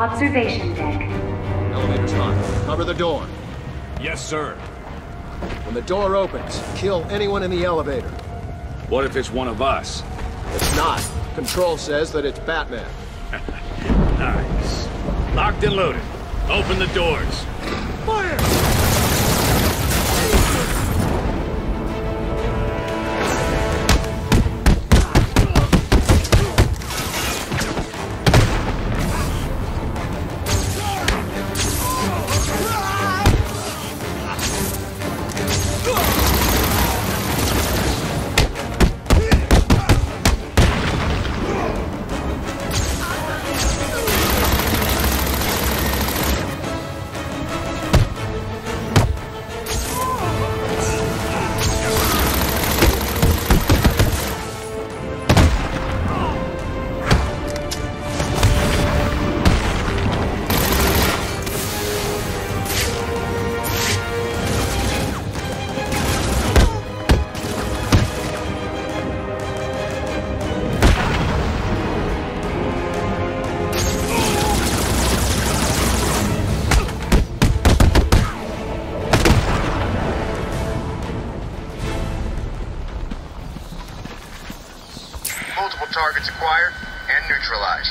Observation deck. Elevator's hot. Cover the door. Yes, sir. When the door opens, kill anyone in the elevator. What if it's one of us? It's not. Control says that it's Batman. Nice. Locked and loaded. Open the doors. Fire! Multiple targets acquired and neutralized.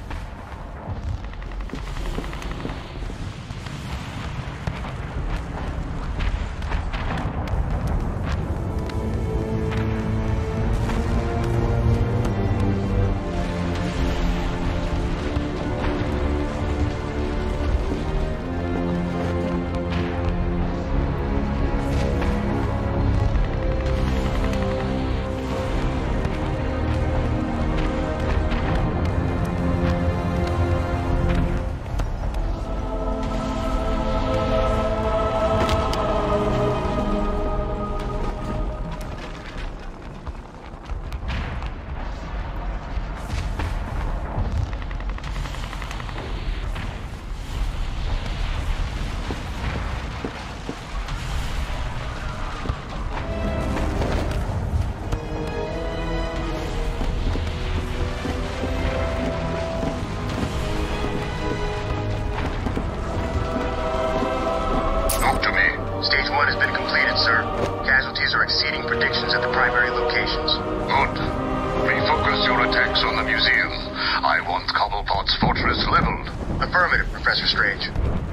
Stage 1 has been completed, sir. Casualties are exceeding predictions at the primary locations. Good. Refocus your attacks on the museum. I want Cobblepot's fortress leveled. Affirmative, Professor Strange.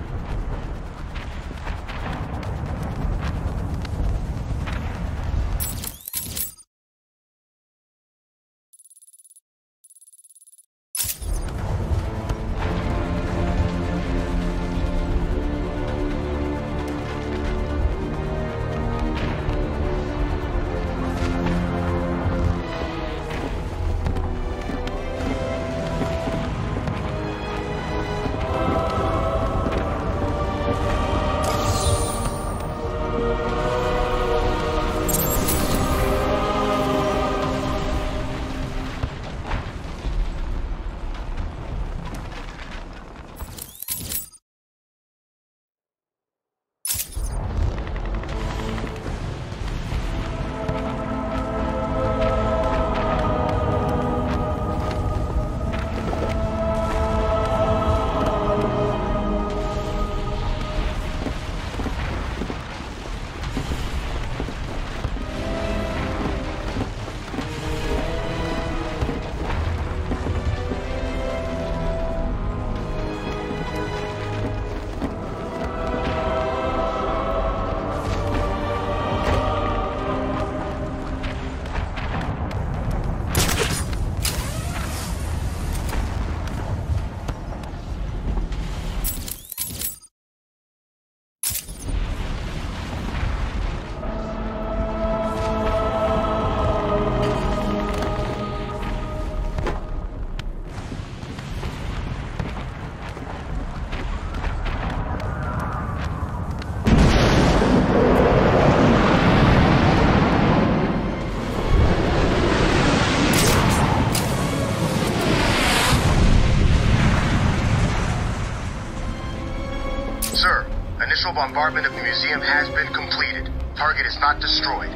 Sir, initial bombardment of the museum has been completed. Target is not destroyed.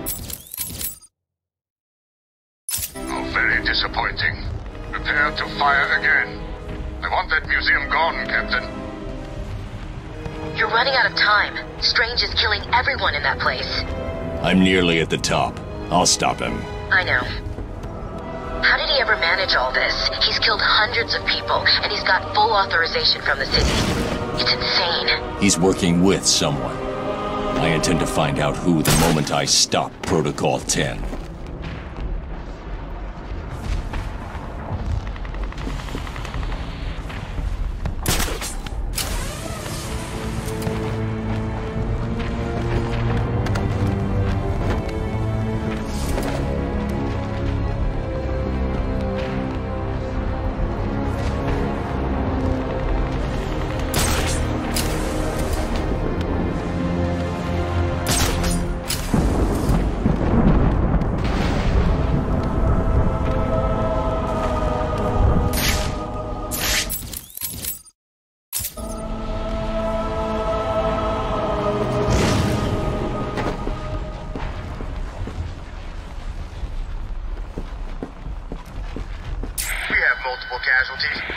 Oh, very disappointing. Prepare to fire again. I want that museum gone, Captain. You're running out of time. Strange is killing everyone in that place. I'm nearly at the top. I'll stop him. I know. How did he ever manage all this? He's killed hundreds of people, and he's got full authorization from the city. It's insane. He's working with someone. I intend to find out who the moment I stop Protocol 10. Multiple casualties.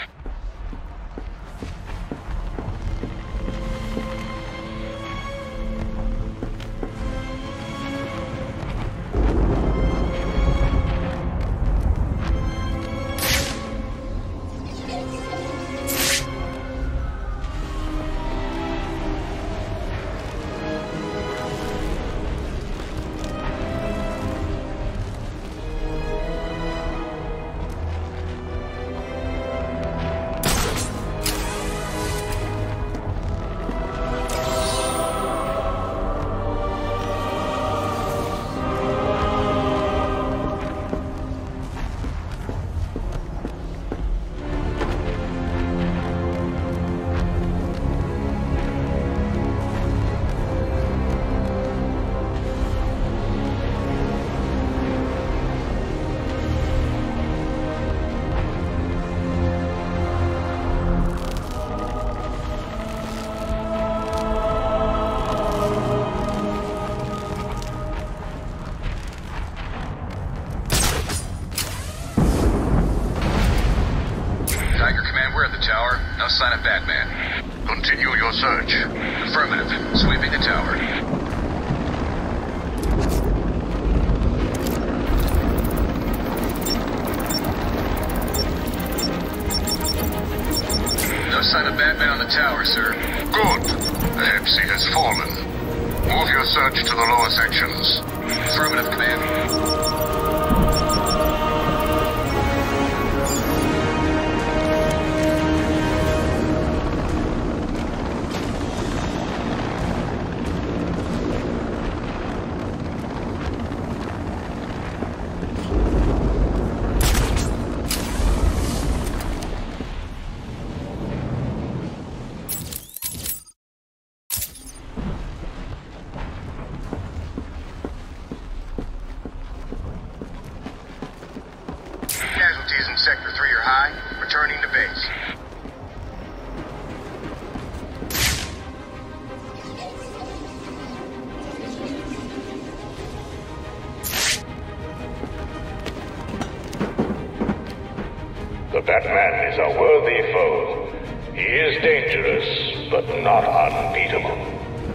Tower, no sign of Batman. Continue your search. Affirmative. Sweeping the tower. No sign of Batman on the tower, sir. Good. Perhaps he has fallen. Move your search to the lower sections. Affirmative, Command. Casualties in Sector 3 are high. Returning to base. The Batman is a worthy foe. He is dangerous, but not unbeatable.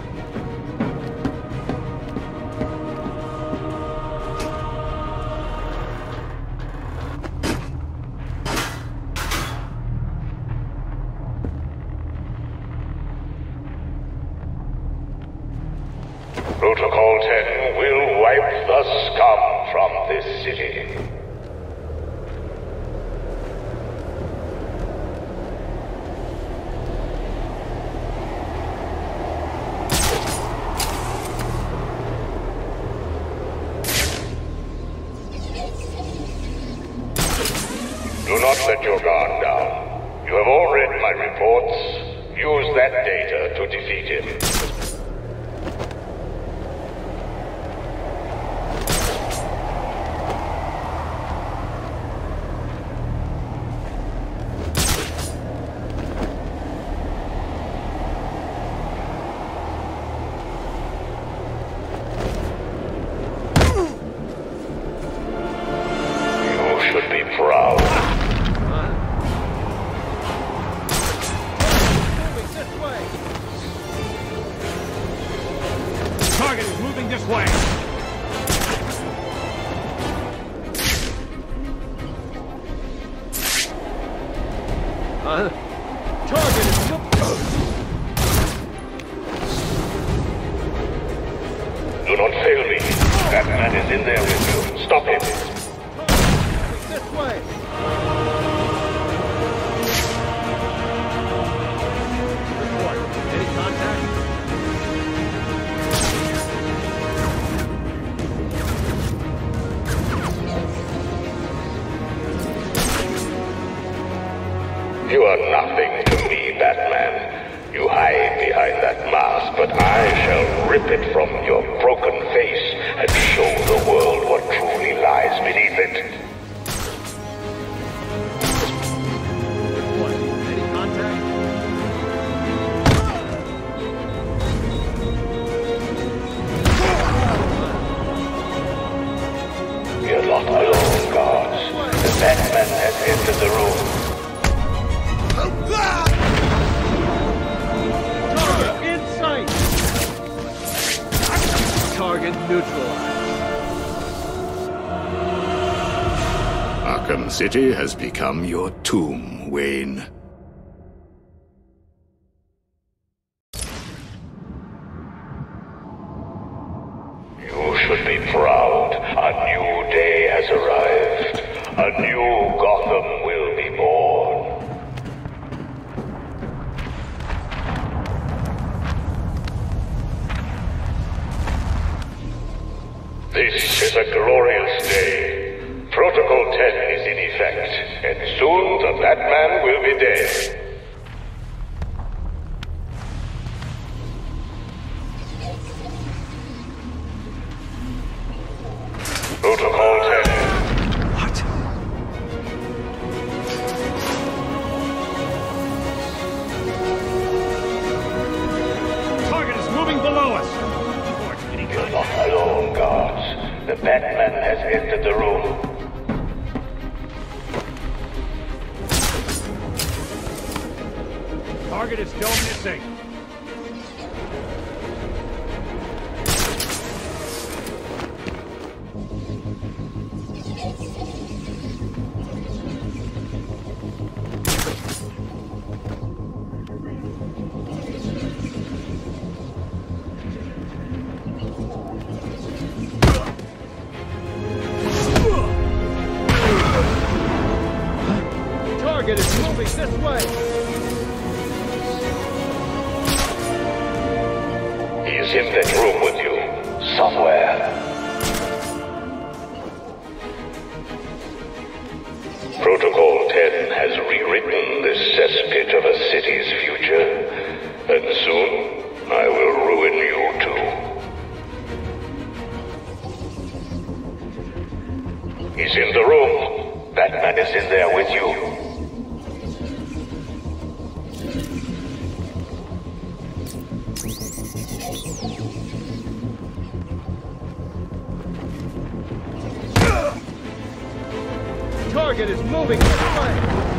Protocol 10 will wipe the scum from this city. Do not let your guard down. You have all read my reports. Use that data to defeat him. You should be proud. moving this way. Target is still... Do not fail me. That man is in there with you. Stop him. This way! Report. Any contact? You are nothing to me, Batman. You hide behind that mask, but I shall rip it from your broken face and show the world what truly lies beneath it. Report. Any contact? We are not alone, guards. The Batman has entered the room. Target in sight! Target neutralized. Arkham City has become your tomb, Wayne. You should be proud. A new day has arrived. A new Gotham will be born. This is a glorious day. Protocol 10 is in effect, and soon the Batman will be dead. Protocol 10. What? Target is moving below us. You're not alone, guards. The Batman has entered the room. Target is still missing. Target is moving this way! He's in that room with you. Somewhere. Protocol 10 has rewritten this cesspit of a city's future. And soon, I will ruin you too. He's in the room. Batman is in there with you. Target is moving this way!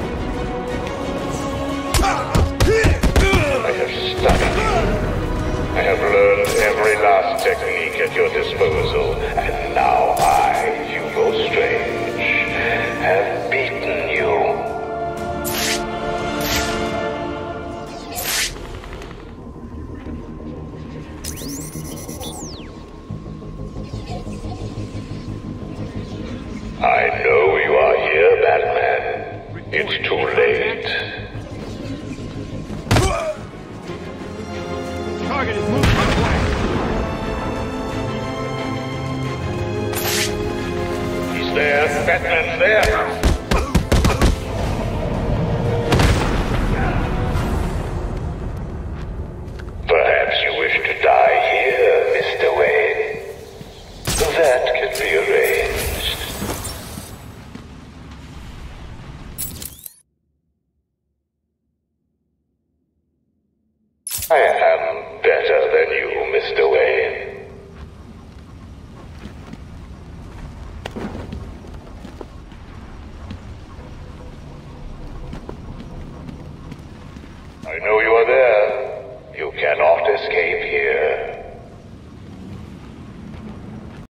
I have studied you. I have learned every last technique at your disposal, and now I, Hugo Strange, have beaten you. I know you are here, Batman. It's too late. Target is moving this way. He's there. Batman's there. Perhaps you wish to die here, Mr. Wayne. That can be arranged. I am better than you, Mr. Wayne.